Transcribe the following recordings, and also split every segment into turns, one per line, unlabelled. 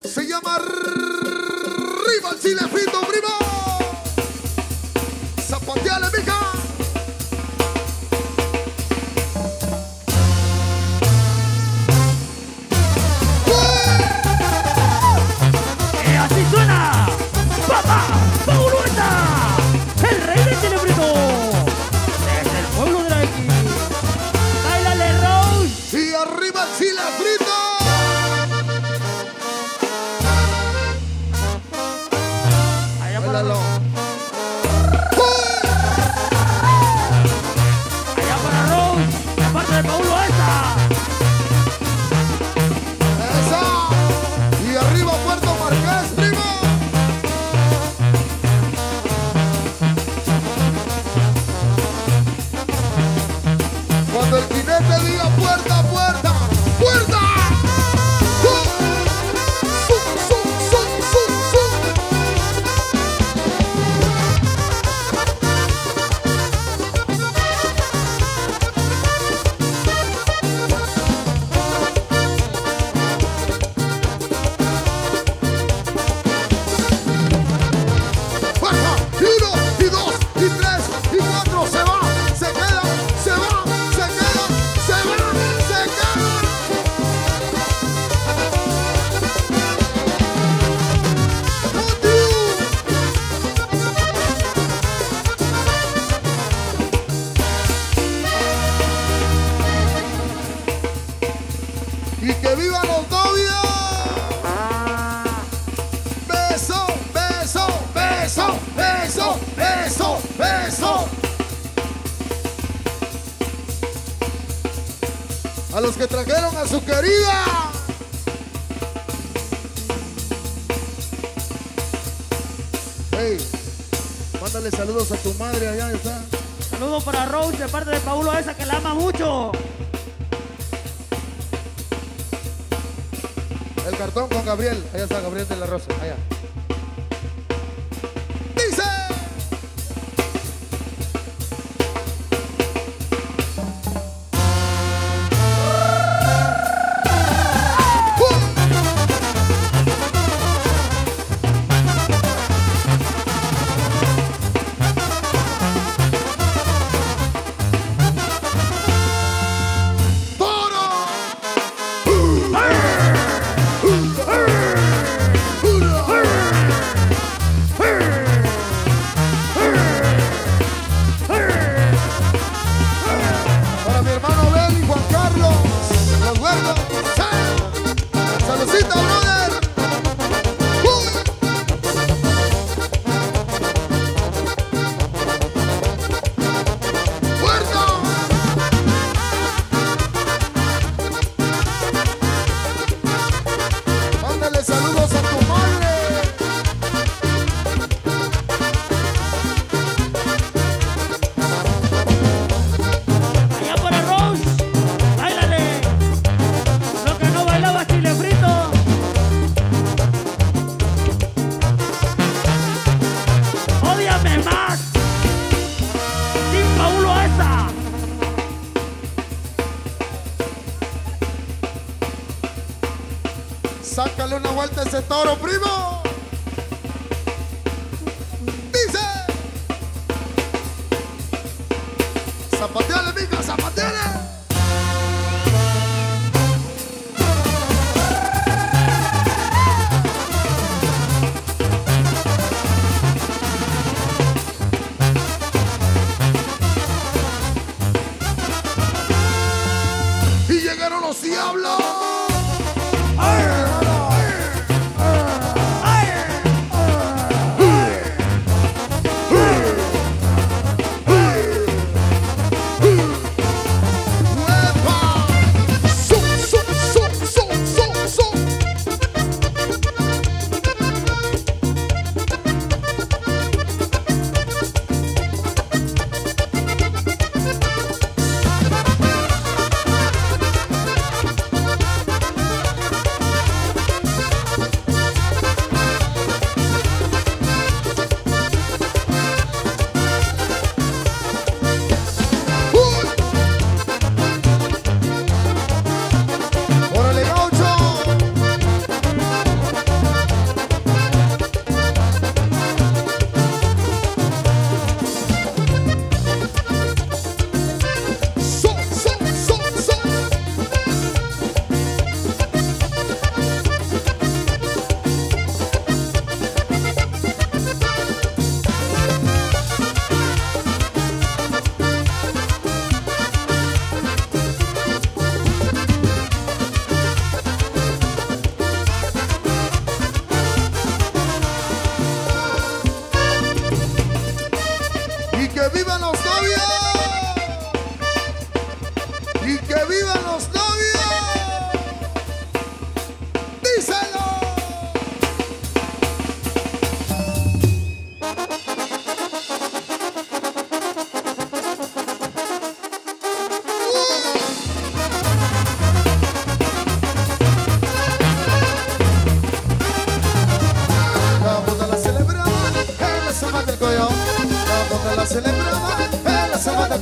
Se llama Arriba el Chile Frito, primo. Zapateale, mija.
Y así suena Papá Paulueta, el rey del Chile Frito, desde el pueblo de la X. ¡Báilale, Rose!
Y arriba el Chile Frito.
Allá para
Bailalo.
Allá para Rose, de parte de Paulueta.
Esa. Y arriba Puerto Marqués, primo. Cuando el jinete diga puerta, puerta, puerta. Puerta. Y uno, y dos, y tres, y cuatro. Se va, se queda, se va, se queda, se va, se queda. Y que vivan los novios. Beso, beso, beso, beso, beso, beso. A los que trajeron a su querida. Hey, mándale saludos a tu madre, allá está.
Saludos para Rose, de parte de Paulueta, que la ama mucho.
El cartón con Gabriel. Allá está Gabriel de la Rosa. Allá. Dice. Para mi hermano Ben y Juan Carlos, los huertos. Saludcita, brother. ¡Puerto! Mándale saludos a tu madre.
Allá para Rose, báilale. Lo que no bailaba Chile Frito. Ódiame más. Sin Paulueta.
Sácale una vuelta a ese toro, primo. Dice. Zapateale, mija, zapateale. Y llegaron los diablos.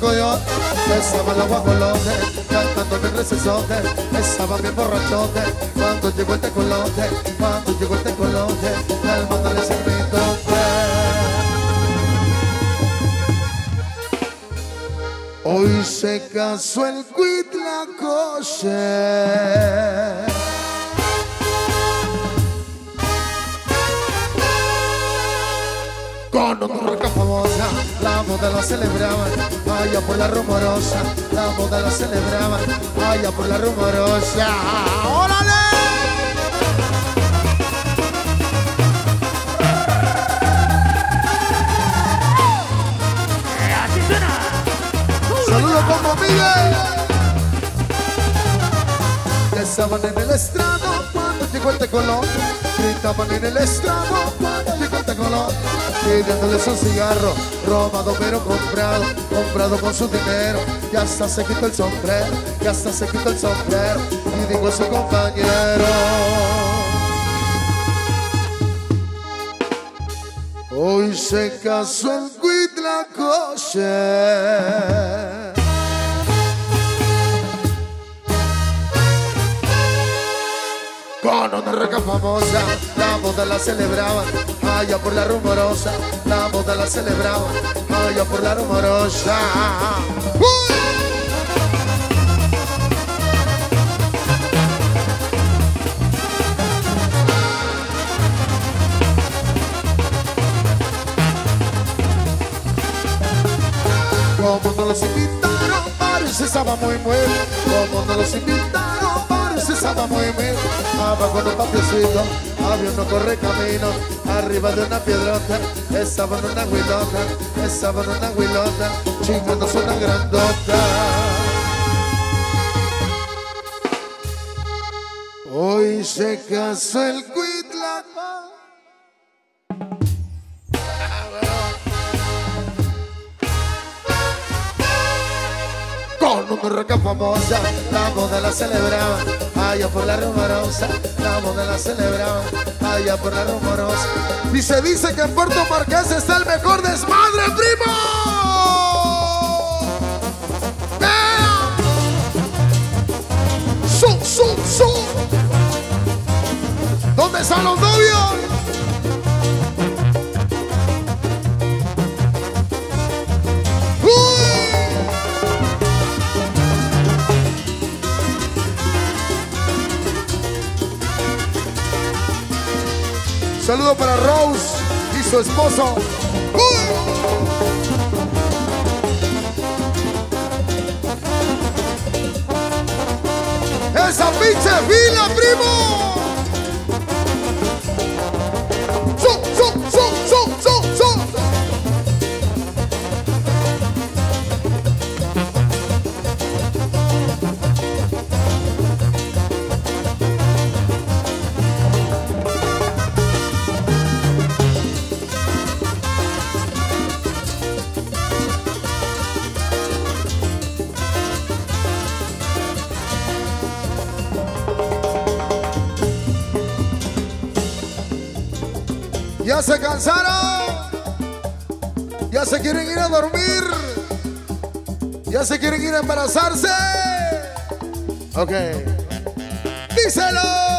coyote, estaban los guajolotes, cantando en el recesote, estaban bien borrachotes. Cuando llegó el tecolote, cuando llegó el tecolote, el mando les invitó. Hoy se casó el Huitlacoche con una roca famosa, la modelo celebraba, allá por la rumorosa, la modelo celebraba, allá por la rumorosa. ¡Órale!
Así suena.
Saludos como Miguel. Estaban en el estrado cuando llegó el tecolote, gritaban en el estrado cuando llegó el tecolote, pidiéndoles un cigarro, robado pero comprado, comprado con su dinero. Y hasta se quitó el sombrero, y hasta se quitó el sombrero, y dijo a su compañero: hoy se casó el Huitlacoche con una roca famosa, la boda la celebraban, allá por la rumorosa, la boda la celebraban, allá por la rumorosa. Como no los invitaron, parece estaba muy bueno. Como no los invitaron, parece estaba muy bien. Abajo en un patiocito había uno corre camino, arriba de una piedrota estaba en una huilota, estaba en una huilota, chingándose una grandota. Hoy se casó el Huitlacoche con una roca famosa, la boda la celebraban, allá por la rumorosa, la boda la celebraban, allá por la rumorosa. Y se dice que en Puerto Marqués está el mejor desmadre, primo. ¡Vea! ¡Su! ¿Dónde están los novios? Saludo para Rose y su esposo. ¡Esa pinche fila, primo! ¡Su! Ya se cansaron, ya se quieren ir a dormir, ya se quieren ir a embarazarse. Ok, díselo.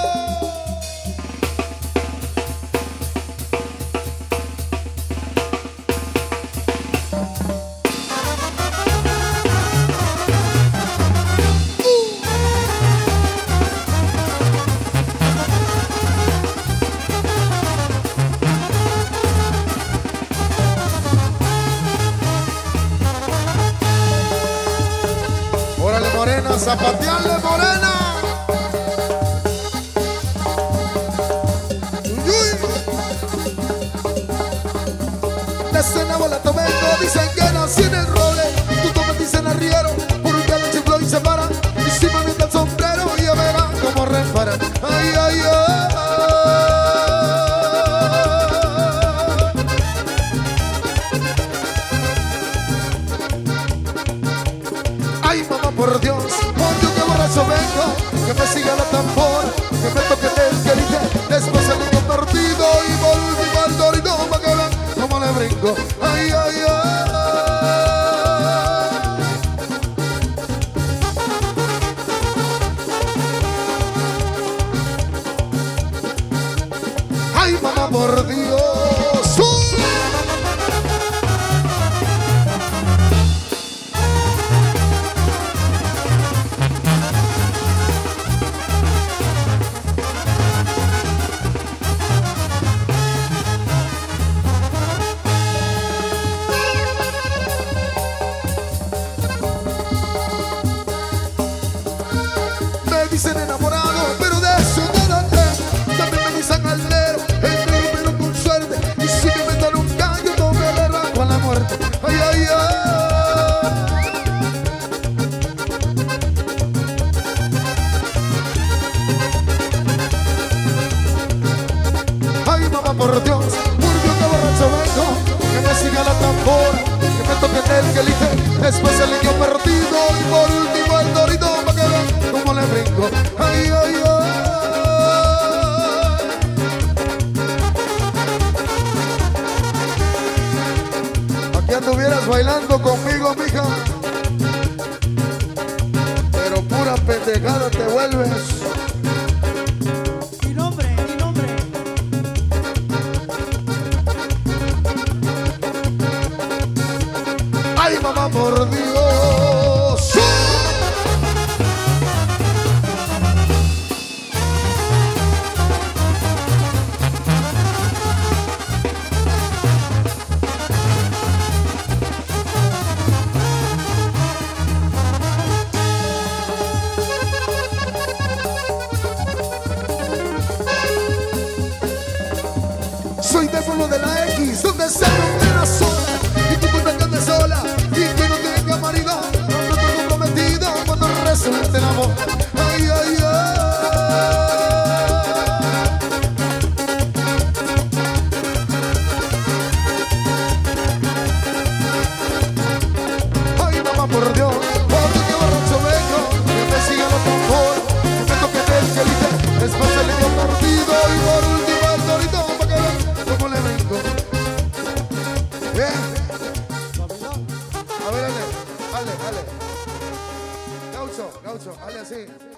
Morena, zapatearle morena. Uy. Desde Nabolato vengo, dicen que nací en el roble. Tú me dicen arriero, por un día chifló y se para. Y si me mete el sombrero, ya verá cómo repara. Ay, ay, ay. Ay, mamá, por Dios que borracho vengo, que me siga la tambora, que me toque el querite, después el niño partido y volví al dorito para que vean cómo le brinco. Ay, ay, ay. Ay, mamá, por Dios. Me dicen enamorado, pero de eso nada tengo. También me dicen aldero, el pero con suerte. Y si me meto en un gallo, no me le arranco a la muerte. Ay, ay, ay. Ay, mamá, por Dios que borracho vengo. Que me siga la tambora, que me toque el quelite. Después el niño perdido y por último el dorito pa' que vean cómo le brinco. Ay, ay, ay. Aquí anduvieras bailando conmigo, mija, pero pura pendejada te vuelves.
Mi nombre, mi nombre.
Ay, mamá, por Dios. Soy del pueblo de la X, donde se rompe la sola. Y tú te cantas sola, y que no tenga marido. No te comprometido cuando resulte el amor. Ay, ay, ay. Ay, mamá, por Dios, que borracho vengo. Que me siga la tambor, que me toque el quelite. Después el niño perdido y por último el dorito pa' que vean cómo le brinco. Bien. A ver, dale. Gaucho, dale así.